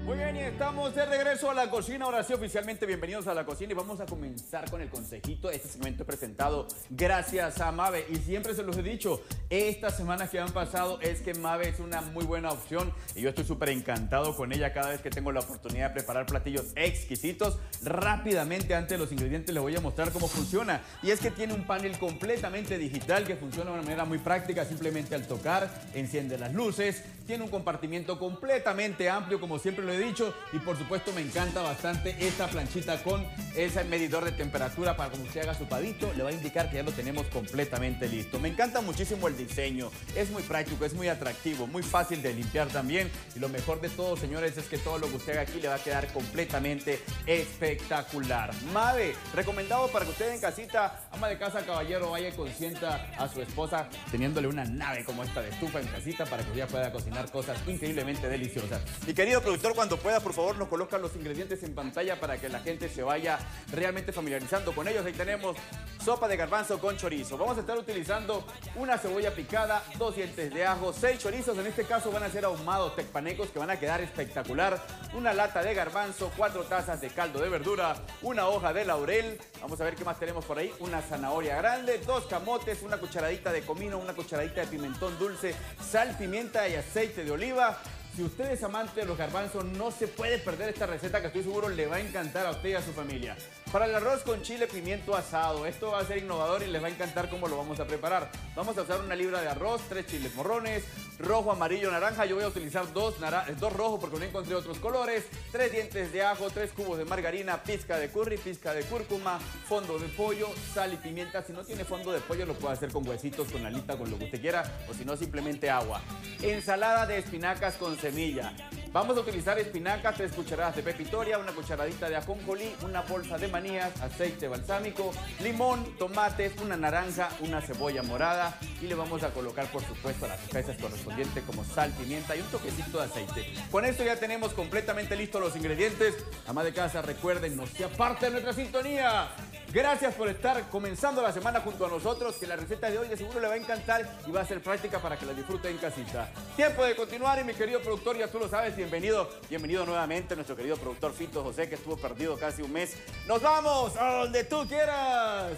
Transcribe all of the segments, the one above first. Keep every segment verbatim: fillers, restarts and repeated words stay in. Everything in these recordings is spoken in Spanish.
Muy bien, y estamos de regreso a la cocina. Ahora sí, oficialmente bienvenidos a la cocina y vamos a comenzar con el consejito. Este segmento es presentado gracias a Mabe y siempre se los he dicho, estas semanas que han pasado es que Mabe es una muy buena opción y yo estoy súper encantado con ella cada vez que tengo la oportunidad de preparar platillos exquisitos. Rápidamente, antes de los ingredientes, les voy a mostrar cómo funciona. Y es que tiene un panel completamente digital que funciona de una manera muy práctica. Simplemente al tocar, enciende las luces. Tiene un compartimiento completamente amplio, como siempre lo he dicho, y por supuesto me encanta bastante esta planchita con ese medidor de temperatura para cuando usted haga su pavito, le va a indicar que ya lo tenemos completamente listo. Me encanta muchísimo el diseño, es muy práctico, es muy atractivo, muy fácil de limpiar también, y lo mejor de todo, señores, es que todo lo que usted haga aquí le va a quedar completamente espectacular. Mabe, recomendado para que usted en casita, ama de casa, caballero, vaya y consienta a su esposa teniéndole una nave como esta de estufa en casita para que ella pueda cocinar cosas increíblemente deliciosas. Mi querido productor, cuando pueda, por favor, nos coloca los ingredientes en pantalla para que la gente se vaya realmente familiarizando con ellos. Ahí tenemos sopa de garbanzo con chorizo. Vamos a estar utilizando una cebolla picada, dos dientes de ajo, seis chorizos. En este caso van a ser ahumados tecpanecos que van a quedar espectacular. Una lata de garbanzo, cuatro tazas de caldo de verdura, una hoja de laurel. Vamos a ver qué más tenemos por ahí. Una zanahoria grande, dos camotes, una cucharadita de comino, una cucharadita de pimentón dulce, sal, pimienta y aceite de oliva. Si usted es amante de los garbanzos, no se puede perder esta receta que estoy seguro le va a encantar a usted y a su familia. Para el arroz con chile pimiento asado, esto va a ser innovador y les va a encantar cómo lo vamos a preparar. Vamos a usar una libra de arroz, tres chiles morrones, rojo, amarillo, naranja. Yo voy a utilizar dos, dos rojos porque no encontré otros colores, tres dientes de ajo, tres cubos de margarina, pizca de curry, pizca de cúrcuma, fondo de pollo, sal y pimienta. Si no tiene fondo de pollo, lo puede hacer con huesitos, con alita, con lo que usted quiera, o si no, simplemente agua. Ensalada de espinacas con semilla. Vamos a utilizar espinacas, tres cucharadas de pepitoria, una cucharadita de ajonjolí, una bolsa de manías, aceite balsámico, limón, tomates, una naranja, una cebolla morada y le vamos a colocar, por supuesto, las especias correspondientes como sal, pimienta y un toquecito de aceite. Con esto ya tenemos completamente listos los ingredientes. Ama de casa, recuerden, no sea parte de nuestra sintonía. Gracias por estar comenzando la semana junto a nosotros, que la receta de hoy de seguro le va a encantar y va a ser práctica para que la disfrute en casita. Tiempo de continuar y mi querido productor, ya tú lo sabes, bienvenido, bienvenido nuevamente nuestro querido productor Fito José, que estuvo perdido casi un mes. ¡Nos vamos a donde tú quieras!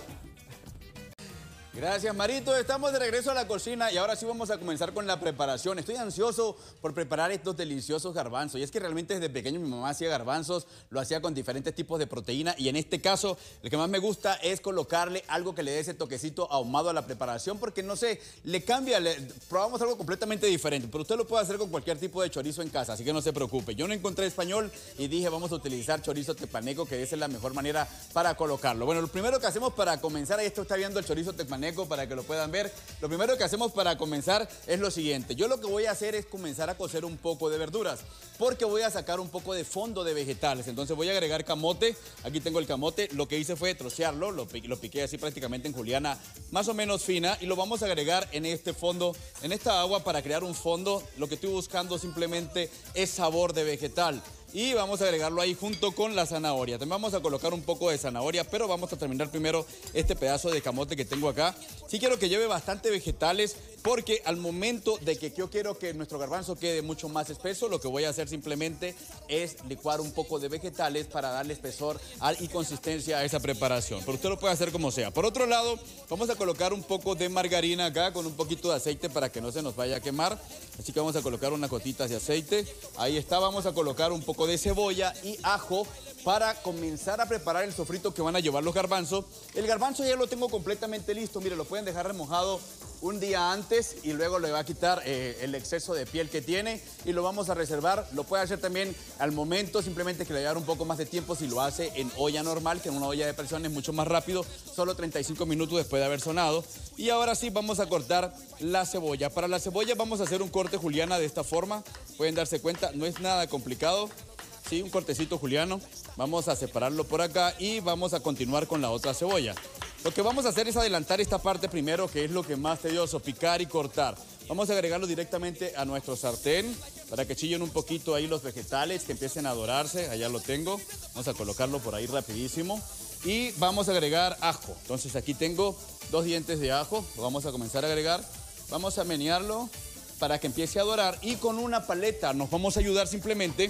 Gracias, Marito. Estamos de regreso a la cocina y ahora sí vamos a comenzar con la preparación. Estoy ansioso por preparar estos deliciosos garbanzos. Y es que realmente desde pequeño mi mamá hacía garbanzos, lo hacía con diferentes tipos de proteína. Y en este caso, el que más me gusta es colocarle algo que le dé ese toquecito ahumado a la preparación. Porque, no sé, le cambia, le, probamos algo completamente diferente. Pero usted lo puede hacer con cualquier tipo de chorizo en casa, así que no se preocupe. Yo no encontré español y dije, vamos a utilizar chorizo tepaneco, que esa es la mejor manera para colocarlo. Bueno, lo primero que hacemos para comenzar, ahí esto está viendo el chorizo tepaneco, para que lo puedan ver. Lo primero que hacemos para comenzar es lo siguiente. Yo lo que voy a hacer es comenzar a cocer un poco de verduras, porque voy a sacar un poco de fondo de vegetales. Entonces voy a agregar camote. Aquí tengo el camote. Lo que hice fue trocearlo, lo, lo piqué así prácticamente en juliana más o menos fina y lo vamos a agregar en este fondo, en esta agua, para crear un fondo. Lo que estoy buscando simplemente es sabor de vegetal. Y vamos a agregarlo ahí junto con la zanahoria. También vamos a colocar un poco de zanahoria, pero vamos a terminar primero este pedazo de camote que tengo acá. Sí quiero que lleve bastante vegetales, porque al momento de que yo quiero que nuestro garbanzo quede mucho más espeso, lo que voy a hacer simplemente es licuar un poco de vegetales para darle espesor y consistencia a esa preparación. Pero usted lo puede hacer como sea. Por otro lado, vamos a colocar un poco de margarina acá con un poquito de aceite para que no se nos vaya a quemar. Así que vamos a colocar unas gotitas de aceite. Ahí está, vamos a colocar un poco de cebolla y ajo para comenzar a preparar el sofrito que van a llevar los garbanzos. El garbanzo ya lo tengo completamente listo. Mire, lo pueden dejar remojado un día antes y luego le va a quitar eh, el exceso de piel que tiene y lo vamos a reservar. Lo puede hacer también al momento, simplemente que le va a dar un poco más de tiempo si lo hace en olla normal, que en una olla de presión es mucho más rápido, solo treinta y cinco minutos después de haber sonado. Y ahora sí vamos a cortar la cebolla. Para la cebolla vamos a hacer un corte juliana de esta forma. Pueden darse cuenta, no es nada complicado. Sí, un cortecito juliano. Vamos a separarlo por acá y vamos a continuar con la otra cebolla. Lo que vamos a hacer es adelantar esta parte primero, que es lo que más tedioso, picar y cortar. Vamos a agregarlo directamente a nuestro sartén para que chillen un poquito ahí los vegetales, que empiecen a dorarse. Allá lo tengo. Vamos a colocarlo por ahí rapidísimo. Y vamos a agregar ajo. Entonces aquí tengo dos dientes de ajo. Lo vamos a comenzar a agregar. Vamos a menearlo para que empiece a dorar. Y con una paleta nos vamos a ayudar simplemente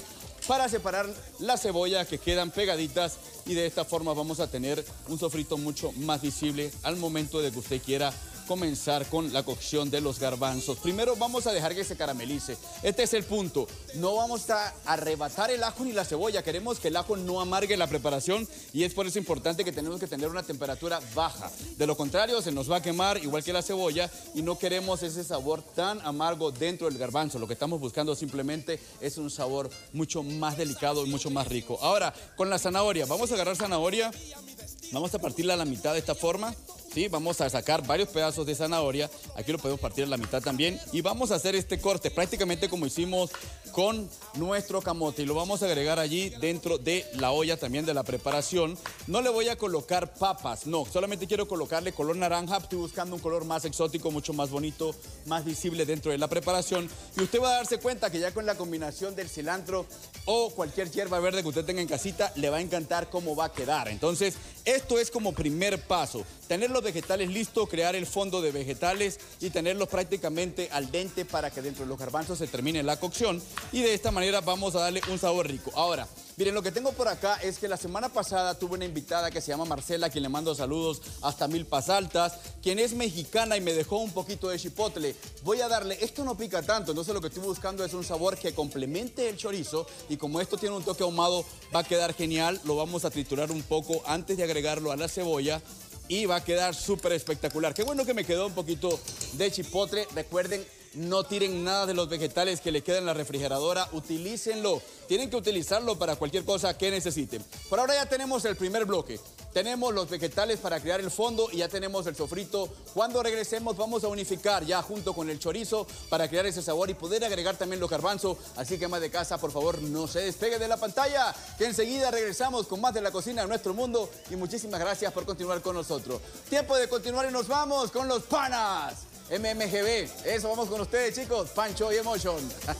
para separar la cebolla que quedan pegaditas y de esta forma vamos a tener un sofrito mucho más visible al momento de que usted quiera comenzar con la cocción de los garbanzos. Primero vamos a dejar que se caramelice. Este es el punto. No vamos a arrebatar el ajo ni la cebolla. Queremos que el ajo no amargue la preparación y es por eso importante que tenemos que tener una temperatura baja. De lo contrario, se nos va a quemar igual que la cebolla y no queremos ese sabor tan amargo dentro del garbanzo. Lo que estamos buscando simplemente es un sabor mucho más delicado y mucho más rico. Ahora, con la zanahoria. Vamos a agarrar zanahoria. Vamos a partirla a la mitad de esta forma. ¿Sí? Vamos a sacar varios pedazos de zanahoria, aquí lo podemos partir a la mitad también y vamos a hacer este corte prácticamente como hicimos con nuestro camote y lo vamos a agregar allí dentro de la olla también de la preparación. No le voy a colocar papas, no, solamente quiero colocarle color naranja, estoy buscando un color más exótico, mucho más bonito, más visible dentro de la preparación y usted va a darse cuenta que ya con la combinación del cilantro o cualquier hierba verde que usted tenga en casita, le va a encantar cómo va a quedar. Entonces, esto es como primer paso, tener los vegetales listos, crear el fondo de vegetales y tenerlos prácticamente al dente para que dentro de los garbanzos se termine la cocción y de esta manera vamos a darle un sabor rico. Ahora, miren, lo que tengo por acá es que la semana pasada tuve una invitada que se llama Marcela, a quien le mando saludos hasta Milpas Altas, quien es mexicana y me dejó un poquito de chipotle. Voy a darle, esto no pica tanto, entonces lo que estoy buscando es un sabor que complemente el chorizo y como esto tiene un toque ahumado va a quedar genial. Lo vamos a triturar un poco antes de agregarlo a la cebolla y va a quedar súper espectacular. Qué bueno que me quedó un poquito de chipotle. Recuerden, no tiren nada de los vegetales que le quedan en la refrigeradora, utilícenlo. Tienen que utilizarlo para cualquier cosa que necesiten. Por ahora ya tenemos el primer bloque. Tenemos los vegetales para crear el fondo y ya tenemos el sofrito. Cuando regresemos vamos a unificar ya junto con el chorizo para crear ese sabor y poder agregar también los garbanzos. Así que, ama de casa, por favor, no se despegue de la pantalla, que enseguida regresamos con más de la cocina de nuestro mundo. Y muchísimas gracias por continuar con nosotros. Tiempo de continuar y nos vamos con los panas. M M G B, eso, vamos con ustedes, chicos, Pancho y Emotion.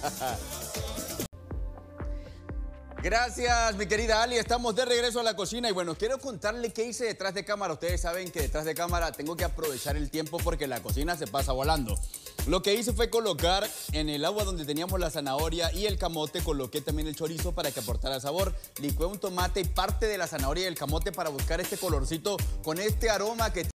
Gracias, mi querida Ali, estamos de regreso a la cocina y bueno, quiero contarle qué hice detrás de cámara. Ustedes saben que detrás de cámara tengo que aprovechar el tiempo porque la cocina se pasa volando. Lo que hice fue colocar en el agua donde teníamos la zanahoria y el camote, coloqué también el chorizo para que aportara sabor. Licué un tomate y parte de la zanahoria y el camote para buscar este colorcito con este aroma que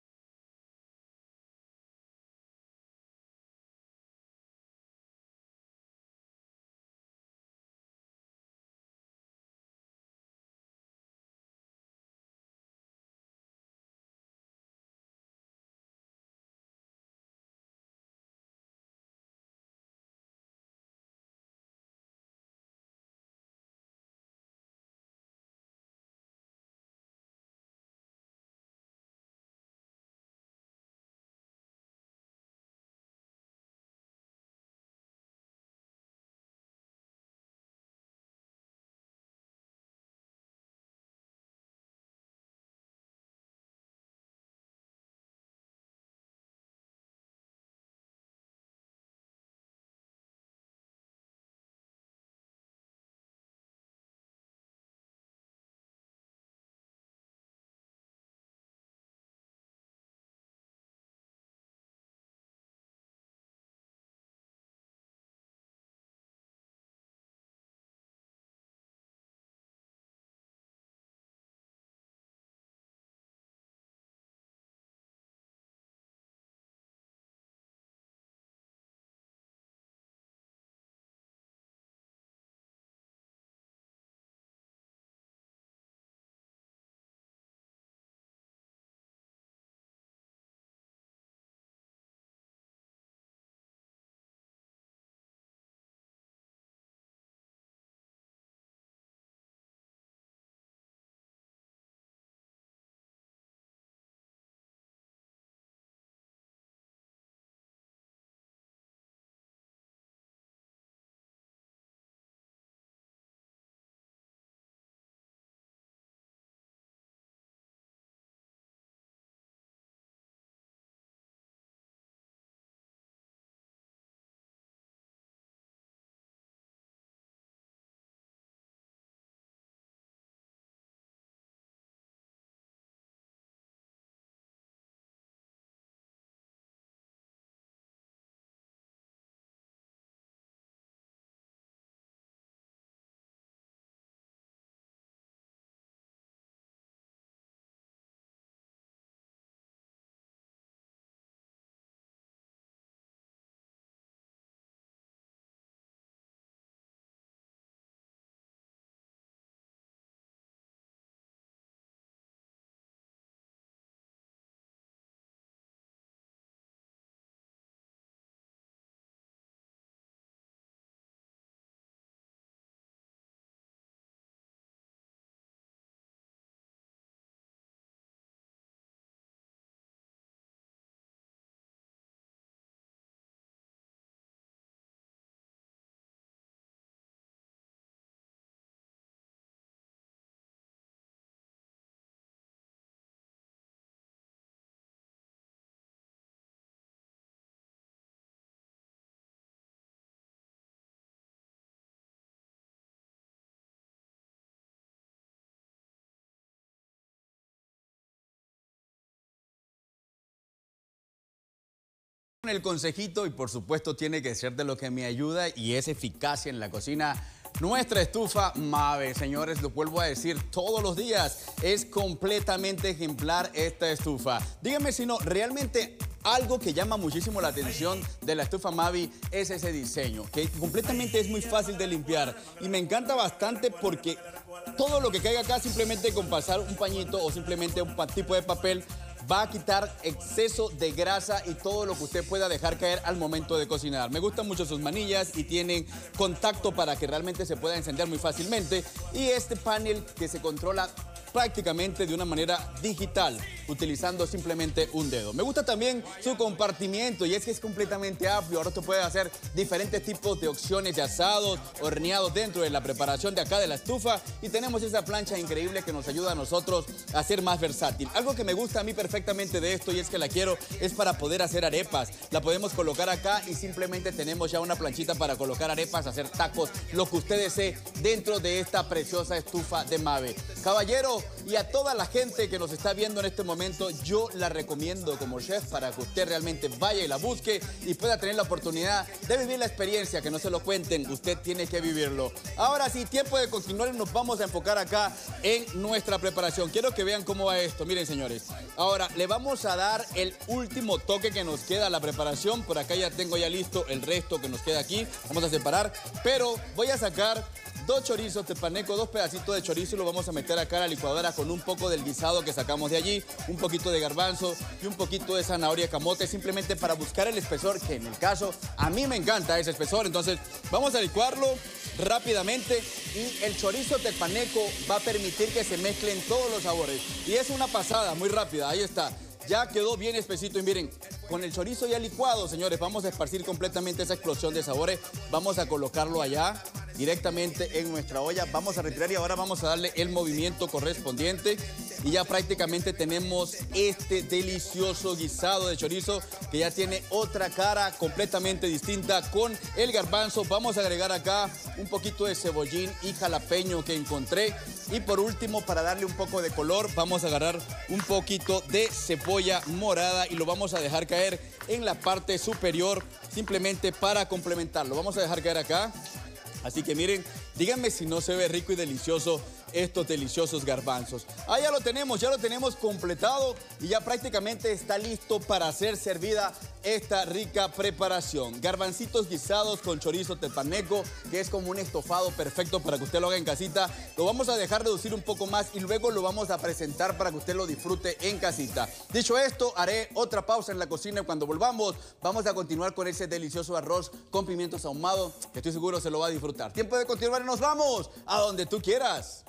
El consejito, y por supuesto tiene que ser de lo que me ayuda y es eficacia en la cocina. Nuestra estufa Mave, señores, lo vuelvo a decir todos los días, es completamente ejemplar esta estufa. Díganme si no, realmente algo que llama muchísimo la atención de la estufa Mave es ese diseño, que completamente es muy fácil de limpiar y me encanta bastante porque todo lo que caiga acá simplemente con pasar un pañito o simplemente un tipo de papel va a quitar exceso de grasa y todo lo que usted pueda dejar caer al momento de cocinar. Me gustan mucho sus manillas y tienen contacto para que realmente se pueda encender muy fácilmente. Y este panel que se controla prácticamente de una manera digital, utilizando simplemente un dedo. Me gusta también su compartimiento y es que es completamente amplio. Ahora usted puede hacer diferentes tipos de opciones de asados, horneados dentro de la preparación de acá de la estufa. Y tenemos esa plancha increíble que nos ayuda a nosotros a ser más versátil. Algo que me gusta a mí perfectamente de esto y es que la quiero es para poder hacer arepas. La podemos colocar acá y simplemente tenemos ya una planchita para colocar arepas, hacer tacos, lo que usted desee dentro de esta preciosa estufa de Mave. Caballero, y a toda la gente que nos está viendo en este momento, yo la recomiendo como chef para que usted realmente vaya y la busque y pueda tener la oportunidad de vivir la experiencia, que no se lo cuenten, usted tiene que vivirlo. Ahora sí, tiempo de continuar y nos vamos a enfocar acá en nuestra preparación. Quiero que vean cómo va esto, miren señores. Ahora, le vamos a dar el último toque que nos queda a la preparación. Por acá ya tengo ya listo el resto que nos queda aquí. Vamos a separar, pero voy a sacar dos chorizos tepaneco, dos pedacitos de chorizo y lo vamos a meter acá a la licuadora con un poco del guisado que sacamos de allí, un poquito de garbanzo y un poquito de zanahoria camote, simplemente para buscar el espesor, que en el caso a mí me encanta ese espesor. Entonces vamos a licuarlo rápidamente y el chorizo tepaneco va a permitir que se mezclen todos los sabores. Y es una pasada muy rápida, ahí está. Ya quedó bien espesito y miren, con el chorizo ya licuado, señores, vamos a esparcir completamente esa explosión de sabores. Vamos a colocarlo allá directamente en nuestra olla. Vamos a retirar y ahora vamos a darle el movimiento correspondiente. Y ya prácticamente tenemos este delicioso guisado de chorizo que ya tiene otra cara completamente distinta con el garbanzo. Vamos a agregar acá un poquito de cebollín y jalapeño que encontré. Y por último, para darle un poco de color, vamos a agarrar un poquito de cebolla morada y lo vamos a dejar caer en la parte superior simplemente para complementarlo. Vamos a dejar caer acá. Así que miren, díganme si no se ve rico y delicioso estos deliciosos garbanzos. Ah, ya lo tenemos, ya lo tenemos completado y ya prácticamente está listo para ser servida esta rica preparación. Garbancitos guisados con chorizo tepaneco, que es como un estofado perfecto para que usted lo haga en casita. Lo vamos a dejar reducir un poco más y luego lo vamos a presentar para que usted lo disfrute en casita. Dicho esto, haré otra pausa en la cocina y cuando volvamos vamos a continuar con ese delicioso arroz con pimientos ahumados, que estoy seguro se lo va a disfrutar. Tiempo de continuar y nos vamos a donde tú quieras.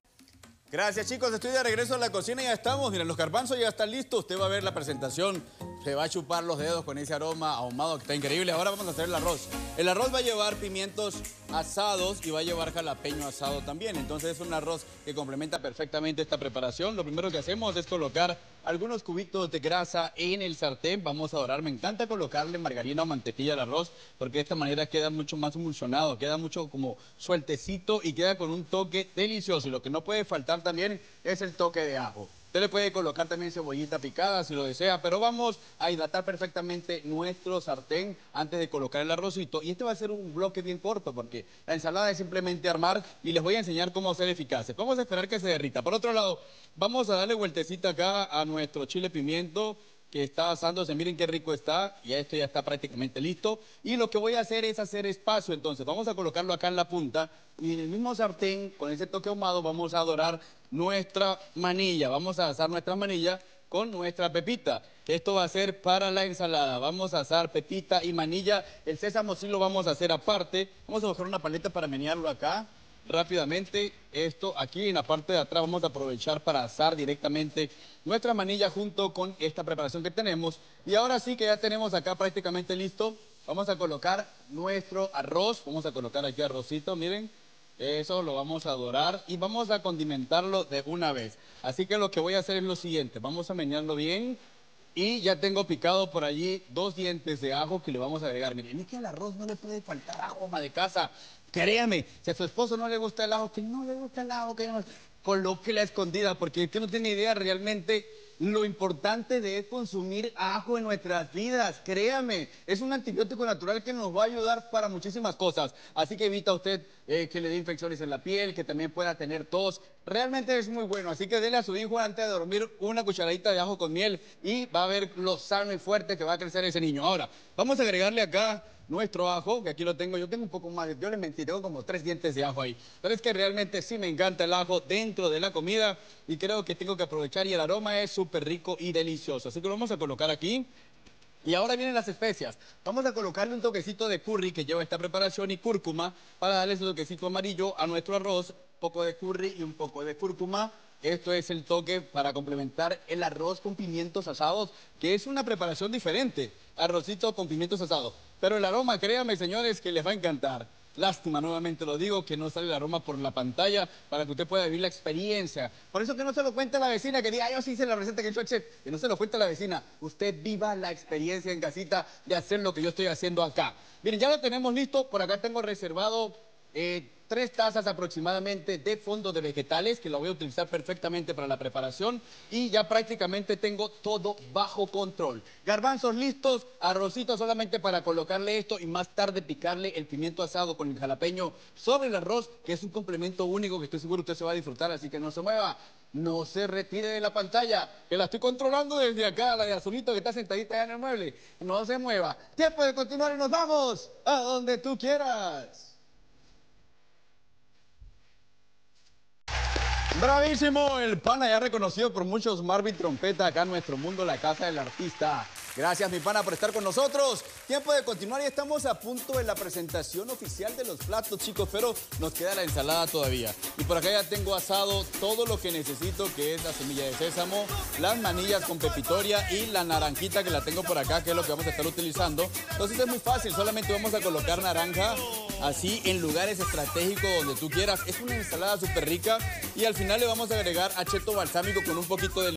Gracias chicos, estoy de regreso a la cocina y ya estamos. Miren, los garbanzos ya están listos. Usted va a ver la presentación, se va a chupar los dedos con ese aroma ahumado que está increíble. Ahora vamos a hacer el arroz. El arroz va a llevar pimientos asados y va a llevar jalapeño asado también. Entonces es un arroz que complementa perfectamente esta preparación. Lo primero que hacemos es colocar algunos cubitos de grasa en el sartén. Vamos a dorar. Me encanta colocarle margarina o mantequilla al arroz porque de esta manera queda mucho más emulsionado, queda mucho como sueltecito y queda con un toque delicioso. Y lo que no puede faltar también es el toque de ajo. Usted le puede colocar también cebollita picada si lo desea, pero vamos a hidratar perfectamente nuestro sartén antes de colocar el arrocito. Y este va a ser un bloque bien corto porque la ensalada es simplemente armar y les voy a enseñar cómo hacer eficaces. Vamos a esperar que se derrita. Por otro lado, vamos a darle vueltecita acá a nuestro chile pimiento que está asándose. Miren qué rico está y esto ya está prácticamente listo. Y lo que voy a hacer es hacer espacio. Entonces vamos a colocarlo acá en la punta y en el mismo sartén con ese toque ahumado vamos a dorar nuestra manilla. Vamos a asar nuestra manilla con nuestra pepita. Esto va a ser para la ensalada. Vamos a asar pepita y manilla. El sésamo sí lo vamos a hacer aparte. Vamos a buscar una paleta para menearlo acá rápidamente. Esto aquí en la parte de atrás vamos a aprovechar para asar directamente nuestra manilla junto con esta preparación que tenemos. Y ahora sí que ya tenemos acá prácticamente listo. Vamos a colocar nuestro arroz. Vamos a colocar aquí arrocito, miren. Eso lo vamos a dorar y vamos a condimentarlo de una vez. Así que lo que voy a hacer es lo siguiente. Vamos a menearlo bien. Y ya tengo picado por allí dos dientes de ajo que le vamos a agregar. Miren, es que al arroz no le puede faltar ajo, ama de casa. Créame, si a su esposo no le gusta el ajo, que no le gusta el ajo, que no... Coloque la escondida, porque usted no tiene idea realmente lo importante de es consumir ajo en nuestras vidas. Créame, es un antibiótico natural que nos va a ayudar para muchísimas cosas. Así que evita usted eh, que le dé infecciones en la piel, que también pueda tener tos. Realmente es muy bueno, así que dele a su hijo antes de dormir una cucharadita de ajo con miel y va a ver lo sano y fuerte que va a crecer ese niño. Ahora, vamos a agregarle acá nuestro ajo, que aquí lo tengo, yo tengo un poco más, yo les mentí, tengo como tres dientes de ajo ahí. Pero es que realmente sí me encanta el ajo dentro de la comida y creo que tengo que aprovechar y el aroma es súper rico y delicioso. Así que lo vamos a colocar aquí. Y ahora vienen las especias. Vamos a colocarle un toquecito de curry que lleva esta preparación y cúrcuma para darle ese toquecito amarillo a nuestro arroz. Un poco de curry y un poco de cúrcuma. Esto es el toque para complementar el arroz con pimientos asados, que es una preparación diferente. Arrocito con pimientos asados. Pero el aroma, créanme, señores, que les va a encantar. Lástima, nuevamente lo digo, que no sale el aroma por la pantalla para que usted pueda vivir la experiencia. Por eso que no se lo cuente a la vecina, que diga, yo sí hice la receta que yo hice. Que no se lo cuente a la vecina. Usted viva la experiencia en casita de hacer lo que yo estoy haciendo acá. Miren, ya lo tenemos listo. Por acá tengo reservado eh, tres tazas aproximadamente de fondo de vegetales, que lo voy a utilizar perfectamente para la preparación. Y ya prácticamente tengo todo bajo control. Garbanzos listos, arrocito solamente para colocarle esto y más tarde picarle el pimiento asado con el jalapeño sobre el arroz, que es un complemento único que estoy seguro usted se va a disfrutar, así que no se mueva. No se retire de la pantalla, que la estoy controlando desde acá, la de Azulito que está sentadita allá en el mueble. No se mueva. Tiempo de continuar y nos vamos a donde tú quieras. Bravísimo, el pana ya reconocido por muchos, Marvin Trompeta, acá en nuestro mundo, la casa del artista. Gracias, mi pana, por estar con nosotros. Tiempo de continuar y estamos a punto de la presentación oficial de los platos, chicos, pero nos queda la ensalada todavía. Y por acá ya tengo asado todo lo que necesito, que es la semilla de sésamo, las manillas con pepitoria y la naranjita que la tengo por acá, que es lo que vamos a estar utilizando. Entonces es muy fácil, solamente vamos a colocar naranja así en lugares estratégicos donde tú quieras. Es una ensalada súper rica y al final le vamos a agregar acheto balsámico con un poquito de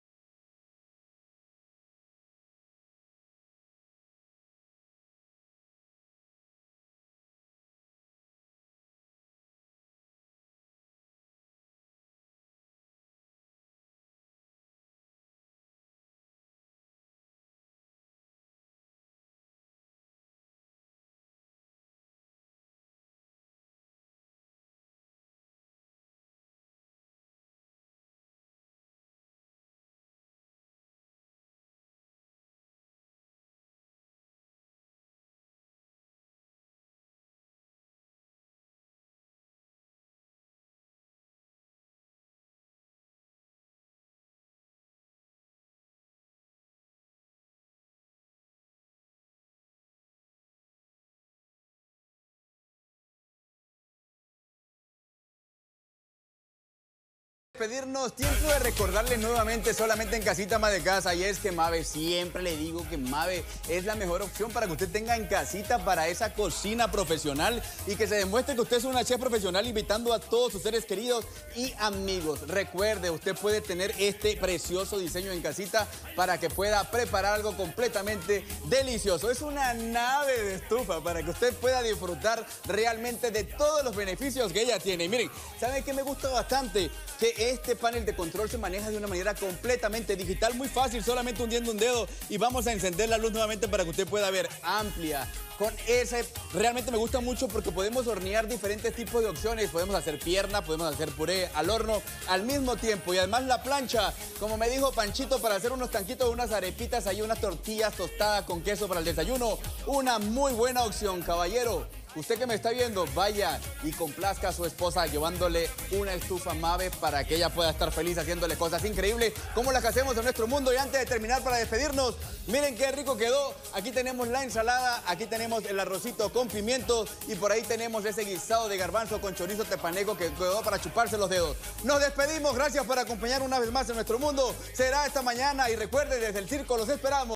despedirnos, tiempo de recordarles nuevamente solamente en casita más de casa, y es que Mave, siempre le digo que Mave es la mejor opción para que usted tenga en casita para esa cocina profesional y que se demuestre que usted es una chef profesional invitando a todos sus seres queridos y amigos. Recuerde, usted puede tener este precioso diseño en casita para que pueda preparar algo completamente delicioso. Es una nave de estufa para que usted pueda disfrutar realmente de todos los beneficios que ella tiene. Y miren, ¿saben qué me gusta bastante? Que este panel de control se maneja de una manera completamente digital, muy fácil, solamente hundiendo un dedo y vamos a encender la luz nuevamente para que usted pueda ver amplia. Con ese, realmente me gusta mucho porque podemos hornear diferentes tipos de opciones. Podemos hacer pierna, podemos hacer puré al horno al mismo tiempo. Y además la plancha, como me dijo Panchito, para hacer unos tanquitos, unas arepitas, ahí unas tortillas tostadas con queso para el desayuno. Una muy buena opción, caballero. Usted que me está viendo, vaya y complazca a su esposa llevándole una estufa Mave para que ella pueda estar feliz haciéndole cosas increíbles como las que hacemos en nuestro mundo. Y antes de terminar, para despedirnos, miren qué rico quedó. Aquí tenemos la ensalada, aquí tenemos el arrocito con pimientos y por ahí tenemos ese guisado de garbanzo con chorizo tepaneco que quedó para chuparse los dedos. Nos despedimos, gracias por acompañar una vez más en nuestro mundo. Será esta mañana y recuerden, desde el circo los esperamos.